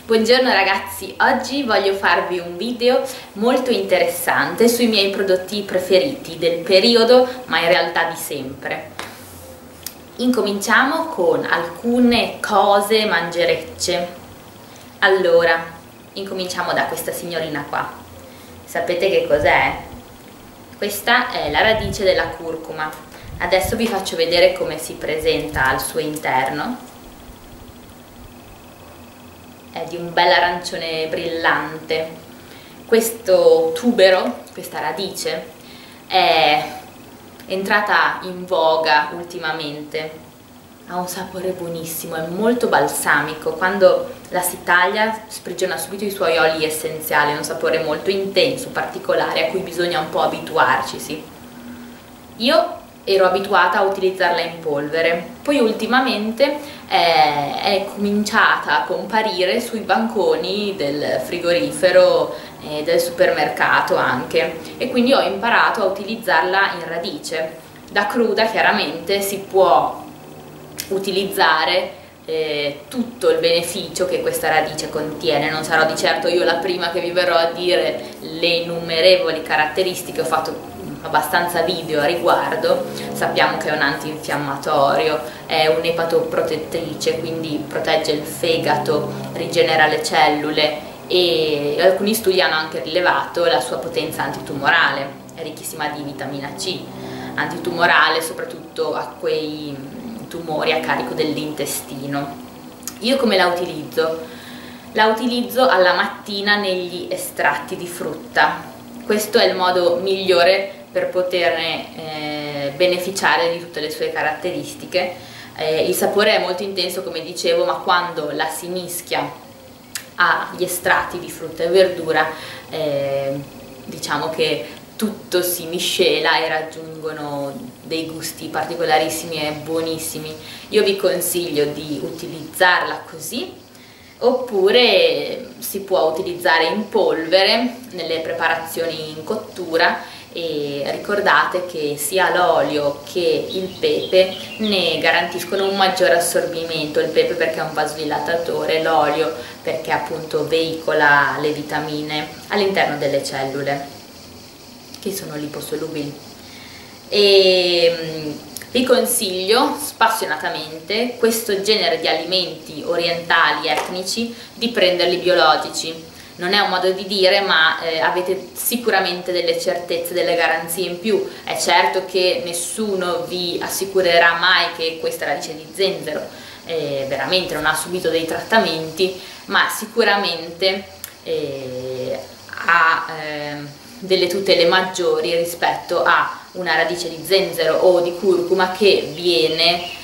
Buongiorno ragazzi, oggi voglio farvi un video molto interessante sui miei prodotti preferiti del periodo, ma in realtà di sempre. Incominciamo con alcune cose mangerecce. Allora, incominciamo da questa signorina qua. Sapete che cos'è? Questa è la radice della curcuma. Adesso vi faccio vedere come si presenta al suo interno. È di un bel arancione brillante. Questo tubero, questa radice, è entrata in voga ultimamente. Ha un sapore buonissimo, è molto balsamico. Quando la si taglia sprigiona subito i suoi oli essenziali, è un sapore molto intenso, particolare, a cui bisogna un po' abituarci, sì. Io ero abituata a utilizzarla in polvere, poi ultimamente è cominciata a comparire sui banconi del frigorifero e del supermercato anche, e quindi ho imparato a utilizzarla in radice. Da cruda chiaramente si può utilizzare tutto il beneficio che questa radice contiene. Non sarò di certo io la prima che vi verrò a dire le innumerevoli caratteristiche, ho fatto abbastanza video a riguardo. Sappiamo che è un antinfiammatorio, è un'epatoprotettrice, quindi protegge il fegato, rigenera le cellule e alcuni studi hanno anche rilevato la sua potenza antitumorale. È ricchissima di vitamina C, antitumorale soprattutto a quei tumori a carico dell'intestino. Io come la utilizzo? La utilizzo alla mattina negli estratti di frutta. Questo è il modo migliore per poterne beneficiare di tutte le sue caratteristiche. Il sapore è molto intenso, come dicevo, ma quando la si mischia agli estratti di frutta e verdura diciamo che tutto si miscela e raggiungono dei gusti particolarissimi e buonissimi. Io vi consiglio di utilizzarla così, oppure si può utilizzare in polvere nelle preparazioni in cottura, e ricordate che sia l'olio che il pepe ne garantiscono un maggiore assorbimento. Il pepe perché è un vasodilatatore, l'olio perché appunto veicola le vitamine all'interno delle cellule che sono liposolubili. E vi consiglio spassionatamente questo genere di alimenti orientali etnici di prenderli biologici. Non è un modo di dire, ma avete sicuramente delle certezze, delle garanzie in più. È certo che nessuno vi assicurerà mai che questa radice di zenzero veramente non ha subito dei trattamenti, ma sicuramente ha delle tutele maggiori rispetto a una radice di zenzero o di curcuma che viene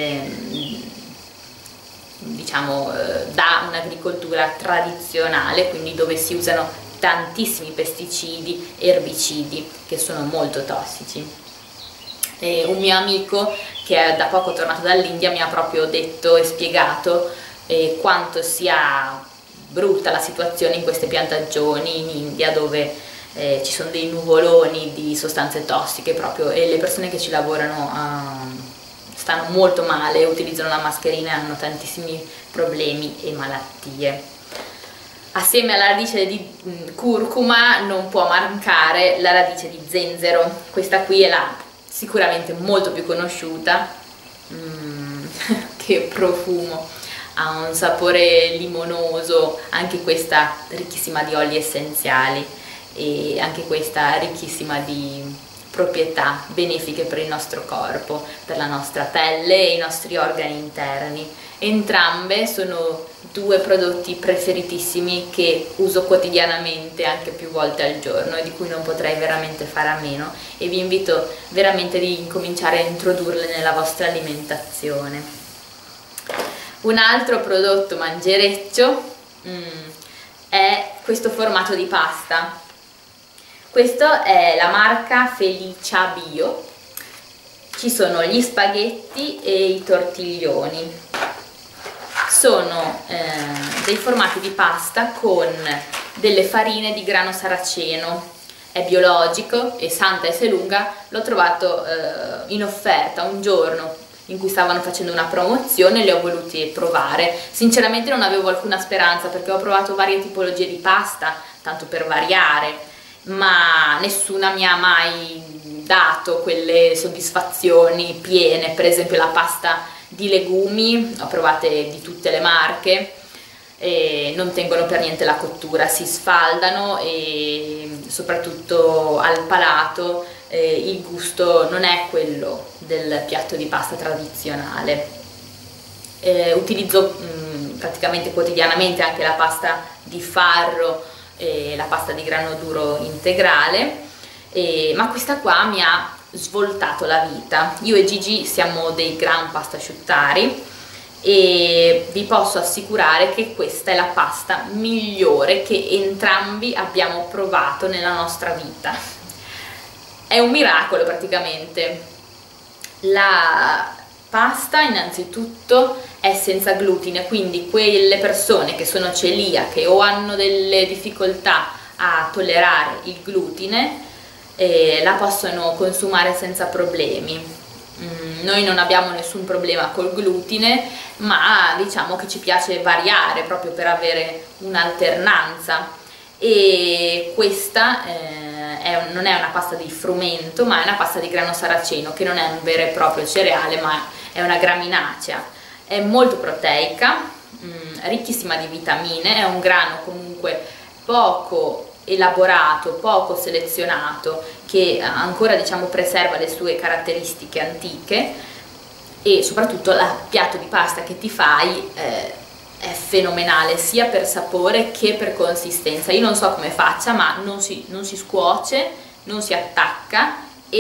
diciamo da un'agricoltura tradizionale, quindi dove si usano tantissimi pesticidi, erbicidi che sono molto tossici. Un mio amico che è da poco tornato dall'India mi ha proprio detto e spiegato quanto sia brutta la situazione in queste piantagioni in India, dove ci sono dei nuvoloni di sostanze tossiche proprio, e le persone che ci lavorano stanno molto male, utilizzano la mascherina e hanno tantissimi problemi e malattie. Assieme alla radice di curcuma non può mancare la radice di zenzero. Questa qui è la sicuramente molto più conosciuta. Che profumo! Ha un sapore limonoso, anche questa ricchissima di oli essenziali e anche questa ricchissima di proprietà benefiche per il nostro corpo, per la nostra pelle e i nostri organi interni. Entrambe sono due prodotti preferitissimi che uso quotidianamente, anche più volte al giorno, e di cui non potrei veramente fare a meno, e vi invito veramente di incominciare a introdurle nella vostra alimentazione. Un altro prodotto mangereccio è questo formato di pasta. Questo è la marca Felicia Bio. Ci sono gli spaghetti e i tortiglioni. Sono dei formati di pasta con delle farine di grano saraceno. È biologico e Santa e Selunga l'ho trovato in offerta un giorno in cui stavano facendo una promozione, li ho voluti provare. Sinceramente non avevo alcuna speranza perché ho provato varie tipologie di pasta, tanto per variare, ma nessuna mi ha mai dato quelle soddisfazioni piene. Per esempio la pasta di legumi, ho provate di tutte le marche, e non tengono per niente la cottura, si sfaldano e soprattutto al palato il gusto non è quello del piatto di pasta tradizionale. Utilizzo praticamente quotidianamente anche la pasta di farro e la pasta di grano duro integrale, ma questa qua mi ha svoltato la vita. Io e Gigi siamo dei gran pastasciuttari e vi posso assicurare che questa è la pasta migliore che entrambi abbiamo provato nella nostra vita. È un miracolo praticamente. La pasta innanzitutto è senza glutine, quindi quelle persone che sono celiache o hanno delle difficoltà a tollerare il glutine la possono consumare senza problemi. Noi non abbiamo nessun problema col glutine, ma diciamo che ci piace variare proprio per avere un'alternanza, e questa non è una pasta di frumento, ma è una pasta di grano saraceno, che non è un vero e proprio cereale, ma è una graminacea. È molto proteica, ricchissima di vitamine, è un grano comunque poco elaborato, poco selezionato, che ancora diciamo preserva le sue caratteristiche antiche, e soprattutto il piatto di pasta che ti fai è fenomenale sia per sapore che per consistenza. Io non so come faccia, ma non si scuoce, non si attacca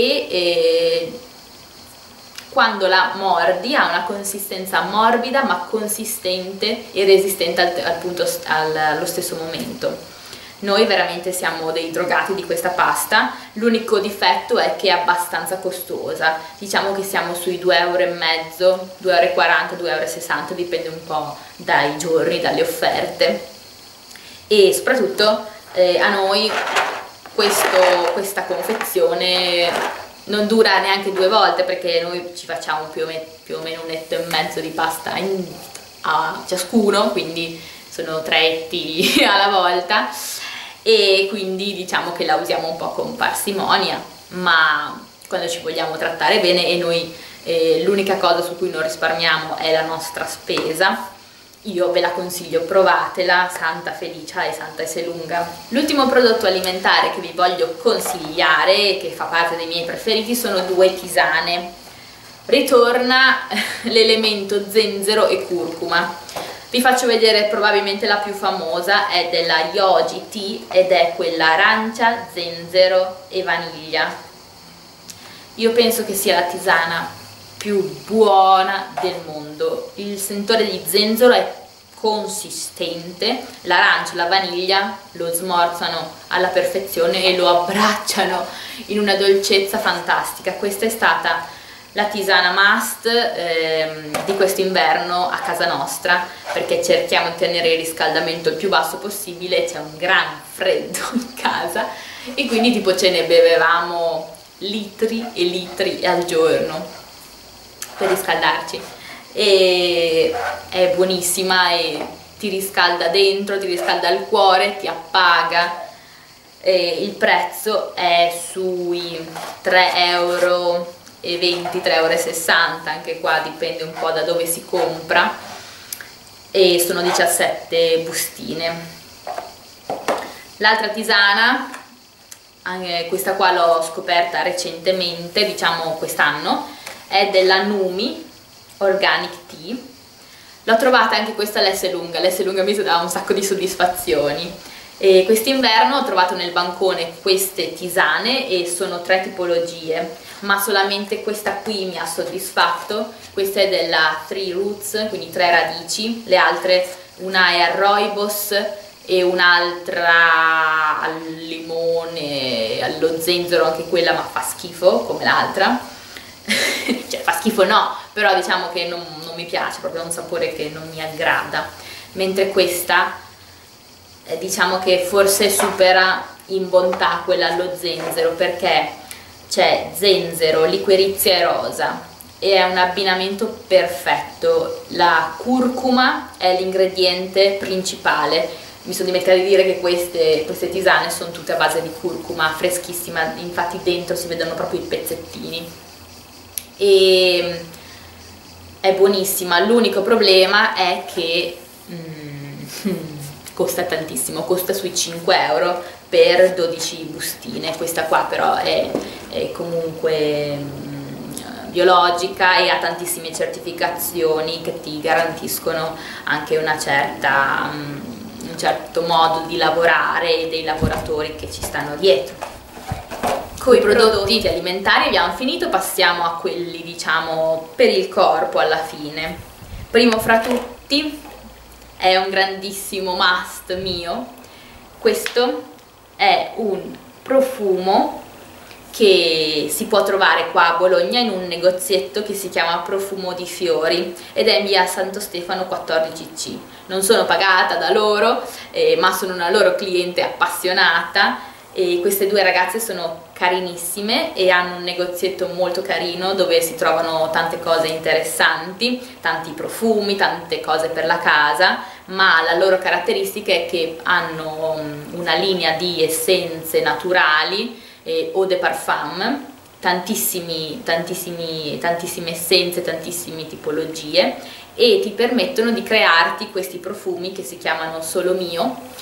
e quando la mordi ha una consistenza morbida ma consistente e resistente allo stesso momento. Noi veramente siamo dei drogati di questa pasta. L'unico difetto è che è abbastanza costosa, diciamo che siamo sui 2,50 euro, 2,40 euro, 2,60 euro, dipende un po' dai giorni, dalle offerte, e soprattutto a noi questa confezione non dura neanche 2 volte, perché noi ci facciamo più o meno 1,5 etto di pasta a ciascuno, quindi sono 3 etti alla volta, e quindi diciamo che la usiamo un po' con parsimonia, ma quando ci vogliamo trattare bene, e noi l'unica cosa su cui non risparmiamo è la nostra spesa, io ve la consiglio, provatela, santa felicia e santa e se lunga. L'ultimo prodotto alimentare che vi voglio consigliare, che fa parte dei miei preferiti, sono 2 tisane. Ritorna l'elemento zenzero e curcuma. Vi faccio vedere probabilmente la più famosa, è della Yogi Tea ed è quella arancia, zenzero e vaniglia. Io penso che sia la tisana più buona del mondo. Il sentore di zenzero è consistente, l'arancia e la vaniglia lo smorzano alla perfezione e lo abbracciano in una dolcezza fantastica. Questa è stata la tisana must di quest'inverno a casa nostra, perché cerchiamo di tenere il riscaldamento il più basso possibile, c'è un gran freddo in casa e quindi tipo ce ne bevevamo litri e litri al giorno per riscaldarci, e è buonissima e ti riscalda dentro, ti riscalda il cuore, ti appaga. Il prezzo è sui 3,20 euro, 3,60 euro, anche qua dipende un po' da dove si compra, e sono 17 bustine. L'altra tisana, anche questa qua l'ho scoperta recentemente, diciamo quest'anno, è della Numi Organic Tea. L'ho trovata anche questa all'S lunga mi dà un sacco di soddisfazioni. E quest'inverno ho trovato nel bancone queste tisane e sono 3 tipologie, ma solamente questa qui mi ha soddisfatto. Questa è della Tree Roots, quindi 3 radici, le altre, una è al rooibos e un'altra al limone, allo zenzero, anche quella, ma fa schifo come l'altra. Cioè fa schifo no, però diciamo che non mi piace, proprio un sapore che non mi aggrada, mentre questa diciamo che forse supera in bontà quella allo zenzero, perché c'è zenzero, liquirizia e rosa, e è un abbinamento perfetto. La curcuma è l'ingrediente principale. Mi sono dimenticata di dire che queste tisane sono tutte a base di curcuma, freschissima, infatti dentro si vedono proprio i pezzettini. E è buonissima, l'unico problema è che costa tantissimo, costa sui 5 euro per 12 bustine. Questa qua però è comunque biologica e ha tantissime certificazioni che ti garantiscono anche un certo modo di lavorare e dei lavoratori che ci stanno dietro. Con i prodotti alimentari abbiamo finito, passiamo a quelli diciamo per il corpo alla fine. Primo fra tutti è un grandissimo must mio, questo è un profumo che si può trovare qua a Bologna in un negozietto che si chiama Profumo di Fiori ed è in via Santo Stefano 14C. Non sono pagata da loro, ma sono una loro cliente appassionata, e queste due ragazze sono carinissime e hanno un negozietto molto carino dove si trovano tante cose interessanti, tanti profumi, tante cose per la casa, ma la loro caratteristica è che hanno una linea di essenze naturali, eau de parfum, tantissime essenze, tantissime tipologie, e ti permettono di crearti questi profumi che si chiamano Solo Mio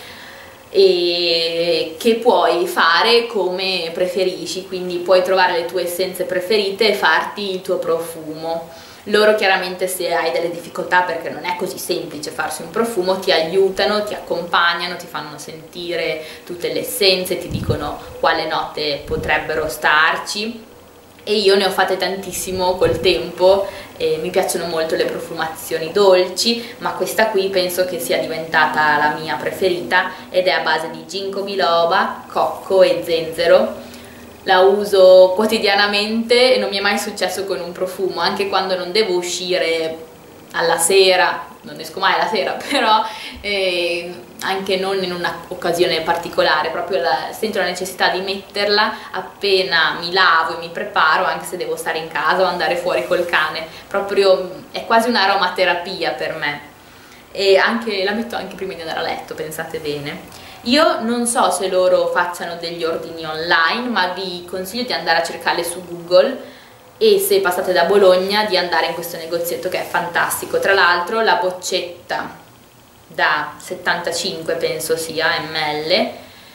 e che puoi fare come preferisci, quindi puoi trovare le tue essenze preferite e farti il tuo profumo. Loro chiaramente, se hai delle difficoltà, perché non è così semplice farsi un profumo, ti aiutano, ti accompagnano, ti fanno sentire tutte le essenze, ti dicono quale note potrebbero starci, e io ne ho fatte tantissimo col tempo. Mi piacciono molto le profumazioni dolci, ma questa qui penso che sia diventata la mia preferita ed è a base di ginkgo biloba, cocco e zenzero. La uso quotidianamente e non mi è mai successo con un profumo, anche quando non devo uscire alla sera, non esco mai alla sera, però anche non in un'occasione particolare, proprio sento la necessità di metterla appena mi lavo e mi preparo, anche se devo stare in casa o andare fuori col cane. Proprio è quasi un'aromaterapia per me, e la metto anche prima di andare a letto, pensate bene. Io non so se loro facciano degli ordini online, ma vi consiglio di andare a cercarle su Google, e se passate da Bologna di andare in questo negozietto che è fantastico. Tra l'altro la boccetta da 75 penso sia ml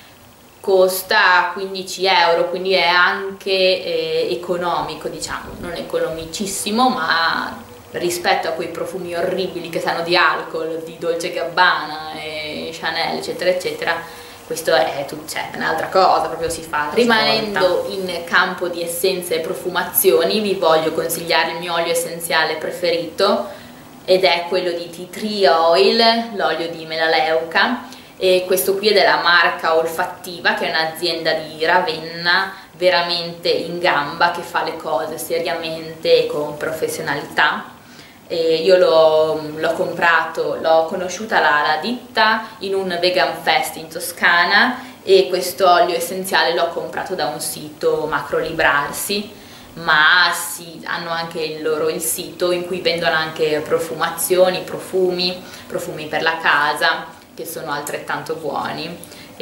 costa 15 euro, quindi è anche economico, diciamo, non economicissimo, ma rispetto a quei profumi orribili che sanno di alcol, di Dolce & Gabbana e Chanel eccetera eccetera, questo è un'altra cosa, proprio si fa. Rimanendo in campo di essenze e profumazioni, vi voglio consigliare il mio olio essenziale preferito, ed è quello di Tea Tree Oil, l'olio di melaleuca, e questo qui è della marca Olfattiva, che è un'azienda di Ravenna veramente in gamba, che fa le cose seriamente e con professionalità. Io l'ho comprato, l'ho conosciuta la ditta in un vegan fest in Toscana, e questo olio essenziale l'ho comprato da un sito, Macrolibrarsi, ma hanno anche il sito in cui vendono anche profumazioni, profumi per la casa, che sono altrettanto buoni.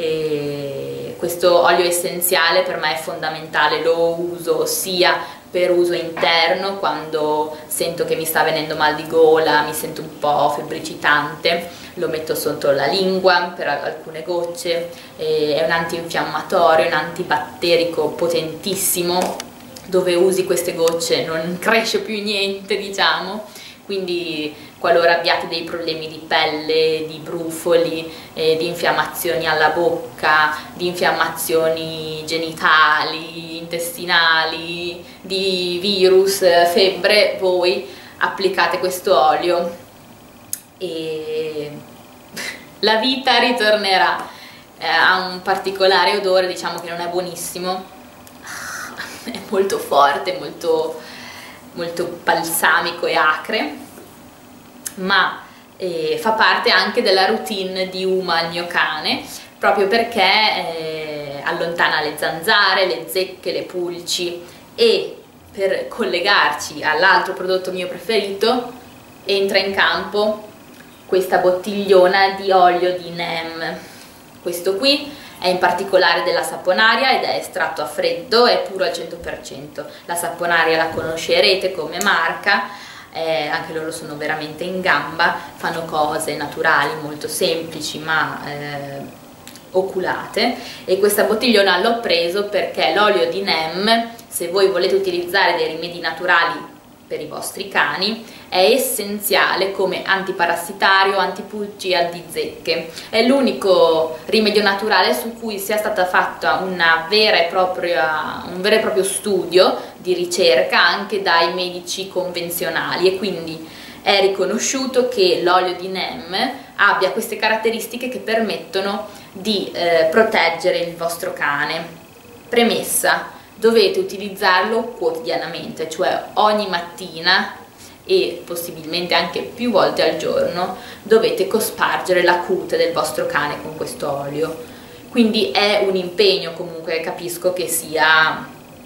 E questo olio essenziale per me è fondamentale, lo uso sia per uso interno, quando sento che mi sta venendo mal di gola, mi sento un po' febbricitante, lo metto sotto la lingua per alcune gocce, è un antinfiammatorio, un antibatterico potentissimo, dove usi queste gocce non cresce più niente, diciamo, quindi qualora abbiate dei problemi di pelle, di brufoli, di infiammazioni alla bocca, di infiammazioni genitali, intestinali, di virus, febbre, voi applicate questo olio e la vita ritornerà. Ha un particolare odore, diciamo che non è buonissimo, è molto forte, molto balsamico e acre, ma fa parte anche della routine di Uma, il mio cane, proprio perché allontana le zanzare, le zecche, le pulci, e per collegarci all'altro prodotto mio preferito, entra in campo questa bottigliona di olio di neem. Questo qui è in particolare della Saponaria ed è estratto a freddo, è puro al 100%. La Saponaria la conoscerete come marca, anche loro sono veramente in gamba, fanno cose naturali molto semplici ma oculate, e questa bottigliona l'ho preso perché l'olio di neem, se voi volete utilizzare dei rimedi naturali per i vostri cani, è essenziale come antiparassitario, antipulci, antizecche. È l'unico rimedio naturale su cui sia stata fatta un vero e proprio studio di ricerca anche dai medici convenzionali, e quindi è riconosciuto che l'olio di neem abbia queste caratteristiche che permettono di proteggere il vostro cane. Premessa: dovete utilizzarlo quotidianamente, cioè ogni mattina e possibilmente anche più volte al giorno dovete cospargere la cute del vostro cane con questo olio. Quindi è un impegno, comunque capisco che sia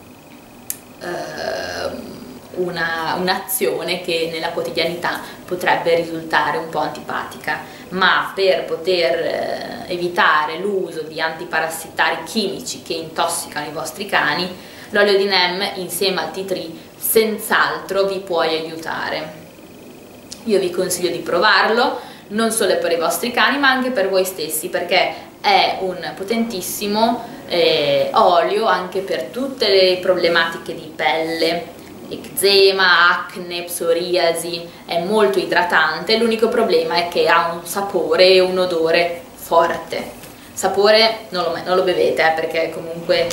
un'azione che nella quotidianità potrebbe risultare un po' antipatica, ma per poter evitare l'uso di antiparassitari chimici che intossicano i vostri cani, l'olio di neem insieme al tea tree senz'altro vi può aiutare. Io vi consiglio di provarlo non solo per i vostri cani ma anche per voi stessi, perché è un potentissimo olio anche per tutte le problematiche di pelle, eczema, acne, psoriasi. È molto idratante, l'unico problema è che ha un sapore e un odore forte. Sapore non lo bevete perché comunque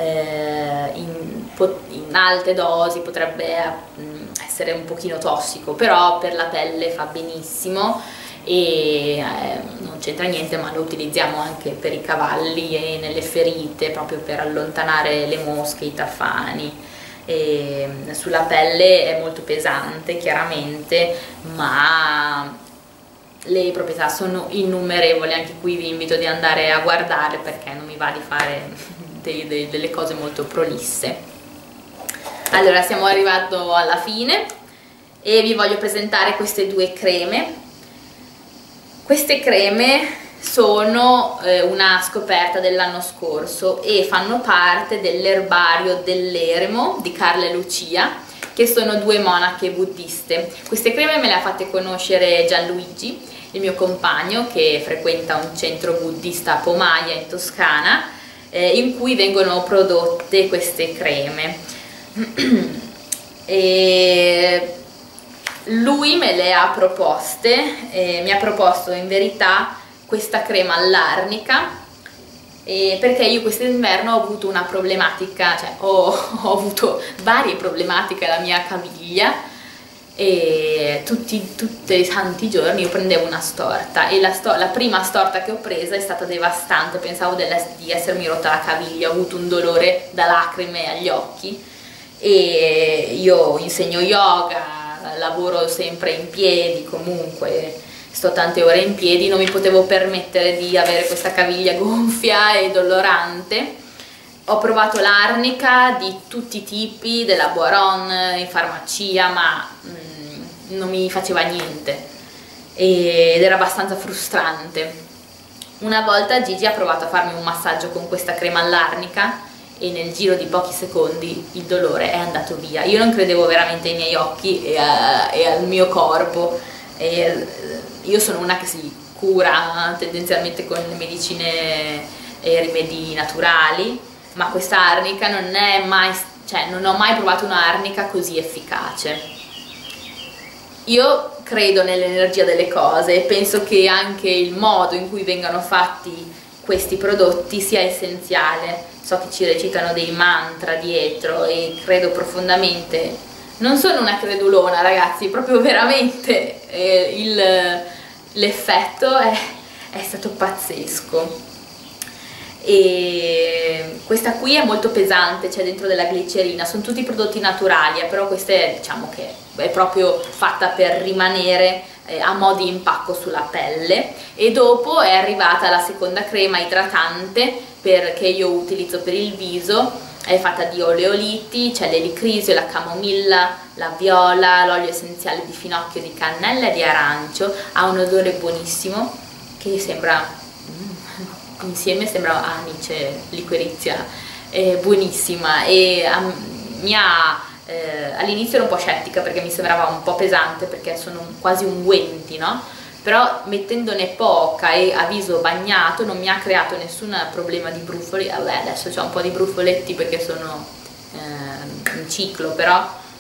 in alte dosi potrebbe essere un pochino tossico, però per la pelle fa benissimo e non c'entra niente, ma lo utilizziamo anche per i cavalli e nelle ferite, proprio per allontanare le mosche, i tafani. E sulla pelle è molto pesante chiaramente, ma le proprietà sono innumerevoli. Anche qui vi invito di andare a guardare perché non mi va di fare delle cose molto prolisse. Allora, siamo arrivati alla fine e vi voglio presentare queste due creme. Queste creme sono una scoperta dell'anno scorso e fanno parte dell'erbario dell'eremo di Carla e Lucia, che sono due monache buddiste. Queste creme me le ha fatte conoscere Gianluigi, il mio compagno, che frequenta un centro buddista a Pomaia in Toscana, in cui vengono prodotte queste creme. E lui me le ha proposte, mi ha proposto in verità questa crema all'arnica, perché io quest'inverno ho avuto una problematica, cioè ho avuto varie problematiche alla mia caviglia, e tutti i santi giorni io prendevo una storta, e la prima storta che ho presa è stata devastante. Pensavo di essermi rotta la caviglia, ho avuto un dolore da lacrime agli occhi. E io insegno yoga, lavoro sempre in piedi, comunque sto tante ore in piedi, non mi potevo permettere di avere questa caviglia gonfia e dolorante. Ho provato l'arnica di tutti i tipi, della Boiron, in farmacia, ma non mi faceva niente ed era abbastanza frustrante. Una volta Gigi ha provato a farmi un massaggio con questa crema all'arnica e nel giro di pochi secondi il dolore è andato via. Io non credevo veramente ai miei occhi e al mio corpo. Io sono una che si cura tendenzialmente con le medicine e rimedi naturali, ma questa arnica non ho mai provato un'arnica così efficace. Io credo nell'energia delle cose e penso che anche il modo in cui vengano fatti questi prodotti sia essenziale. So che ci recitano dei mantra dietro e credo profondamente. Non sono una credulona, ragazzi, proprio veramente l'effetto è stato pazzesco. E questa qui è molto pesante, c'è dentro della glicerina, sono tutti prodotti naturali, però questa diciamo che è proprio fatta per rimanere a mo' di impacco sulla pelle. E dopo è arrivata la seconda crema idratante che io utilizzo per il viso, è fatta di oleoliti, c'è l'elicrisio, la camomilla, la viola, l'olio essenziale di finocchio, di cannella e di arancio. Ha un odore buonissimo che sembra, insieme sembra anice, liquirizia, buonissima, e all'inizio ero un po' scettica perché mi sembrava un po' pesante, perché sono quasi unguenti, no? Però mettendone poca e a viso bagnato non mi ha creato nessun problema di brufoli. Vabbè, adesso c'ho un po' di brufoletti perché sono in ciclo, però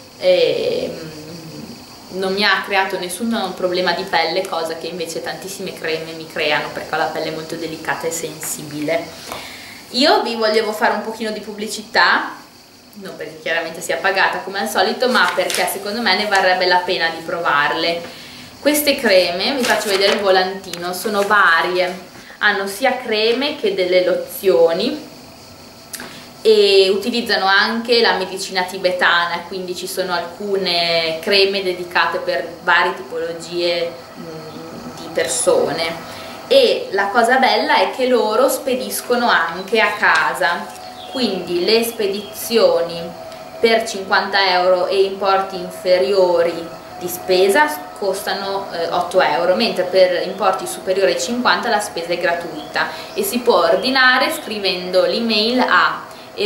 non mi ha creato nessun problema di pelle, cosa che invece tantissime creme mi creano perché ho la pelle molto delicata e sensibile. Io vi volevo fare un pochino di pubblicità, non perché chiaramente sia pagata come al solito, ma perché secondo me ne varrebbe la pena di provarle. Queste creme, vi faccio vedere il volantino, sono varie, hanno sia creme che delle lozioni e utilizzano anche la medicina tibetana, quindi ci sono alcune creme dedicate per varie tipologie di persone. E la cosa bella è che loro spediscono anche a casa, quindi le spedizioni per 50 euro e importi inferiori di spesa costano 8 euro, mentre per importi superiori ai 50 la spesa è gratuita e si può ordinare scrivendo l'email a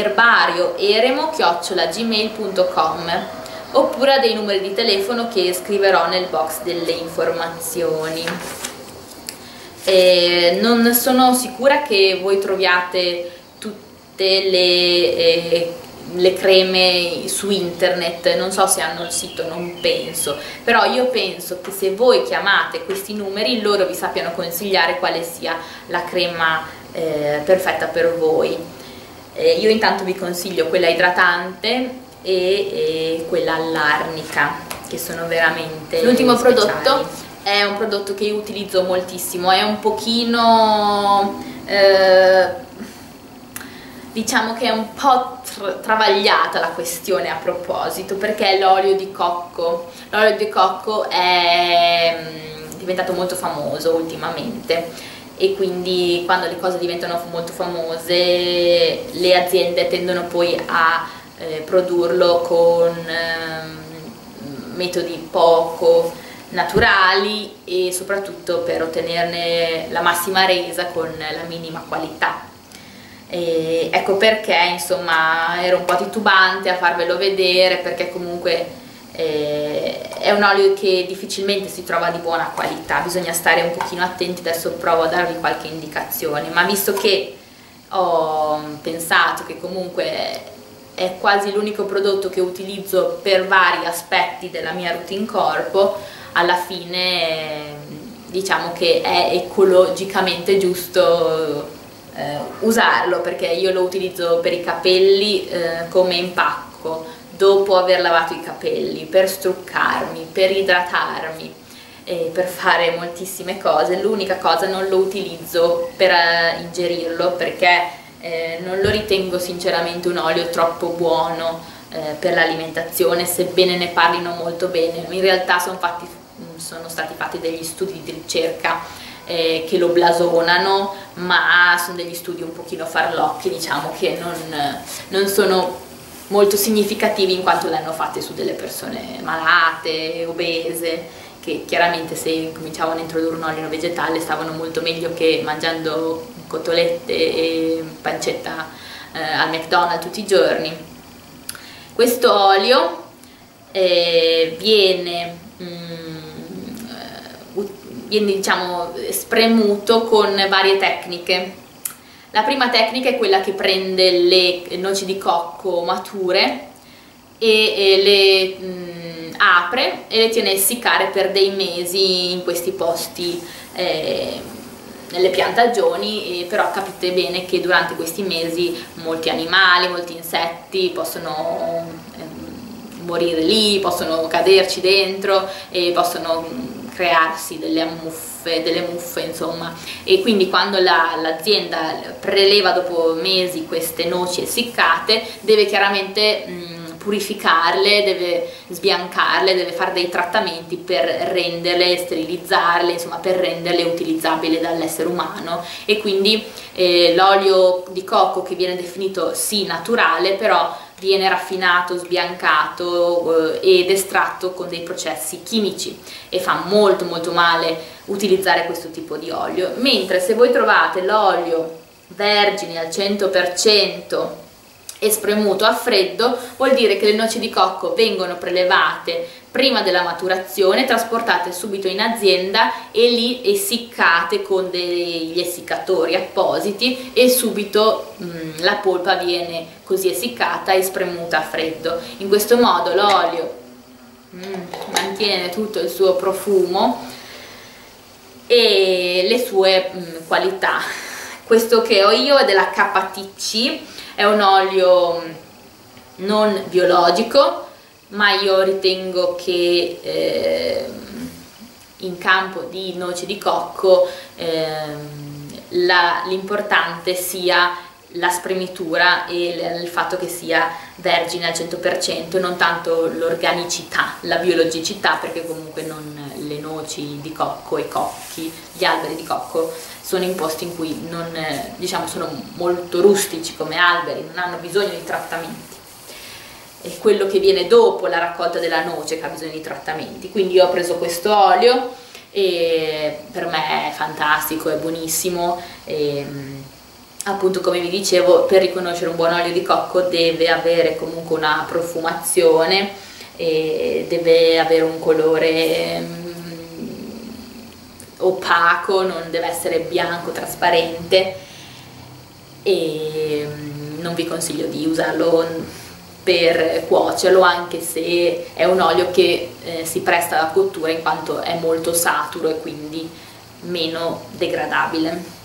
erbarioeremo@gmail.com oppure a dei numeri di telefono che scriverò nel box delle informazioni. Non sono sicura che voi troviate tutte le creme su internet, non so se hanno il sito, non penso, però io penso che se voi chiamate questi numeri loro vi sappiano consigliare quale sia la crema perfetta per voi. Io intanto vi consiglio quella idratante e quella all'arnica, che sono veramente l'ultimo prodotto. È un prodotto che io utilizzo moltissimo, è un pochino diciamo che è un po' travagliata la questione a proposito, perché è l'olio di cocco. L'olio di cocco è diventato molto famoso ultimamente e quindi quando le cose diventano molto famose le aziende tendono poi a produrlo con metodi poco naturali e soprattutto per ottenerne la massima resa con la minima qualità. E ecco perché insomma ero un po' titubante a farvelo vedere, perché comunque è un olio che difficilmente si trova di buona qualità, bisogna stare un pochino attenti. Adesso provo a darvi qualche indicazione, ma visto che ho pensato che comunque è quasi l'unico prodotto che utilizzo per vari aspetti della mia routine corpo, alla fine diciamo che è ecologicamente giusto usarlo, perché io lo utilizzo per i capelli come impacco dopo aver lavato i capelli, per struccarmi, per idratarmi, per fare moltissime cose. L'unica cosa, non lo utilizzo per ingerirlo, perché non lo ritengo sinceramente un olio troppo buono per l'alimentazione, sebbene ne parlino molto bene. In realtà sono stati fatti degli studi di ricerca che lo blasonano, ma sono degli studi un pochino farlocchi, diciamo, che non sono molto significativi, in quanto le hanno fatte su delle persone malate, obese, che chiaramente se cominciavano a introdurre un olio vegetale stavano molto meglio che mangiando cotolette e pancetta al McDonald's tutti i giorni. Questo olio viene diciamo spremuto con varie tecniche. La prima tecnica è quella che prende le noci di cocco mature e le apre e le tiene essiccare per dei mesi in questi posti nelle piantagioni, però capite bene che durante questi mesi molti animali, molti insetti possono morire lì, possono caderci dentro e possono crearsi delle muffe insomma, e quindi quando l'azienda preleva dopo mesi queste noci essiccate deve chiaramente purificarle, deve sbiancarle, deve fare dei trattamenti per renderle, sterilizzarle, insomma per renderle utilizzabili dall'essere umano. E quindi l'olio di cocco, che viene definito sì naturale, però viene raffinato, sbiancato ed estratto con dei processi chimici, e fa molto molto male utilizzare questo tipo di olio. Mentre se voi trovate l'olio vergine al 100% e spremuto a freddo, vuol dire che le noci di cocco vengono prelevate prima della maturazione, trasportate subito in azienda e lì essiccate con degli essiccatori appositi, e subito la polpa viene così essiccata e spremuta a freddo. In questo modo l'olio mantiene tutto il suo profumo e le sue qualità. Questo che ho io è della KTC, è un olio non biologico, ma io ritengo che in campo di noci di cocco l'importante sia la spremitura e il fatto che sia vergine al 100%, non tanto l'organicità, la biologicità, perché comunque le noci di cocco, i cocchi, gli alberi di cocco sono in posti in cui non, diciamo, sono molto rustici come alberi, non hanno bisogno di trattamenti. È quello che viene dopo la raccolta della noce che ha bisogno di trattamenti. Quindi io ho preso questo olio e per me è fantastico, è buonissimo. Appunto, come vi dicevo, per riconoscere un buon olio di cocco deve avere comunque una profumazione e deve avere un colore opaco, non deve essere bianco, trasparente, e non vi consiglio di usarlo per cuocerlo, anche se è un olio che si presta alla cottura in quanto è molto saturo e quindi meno degradabile.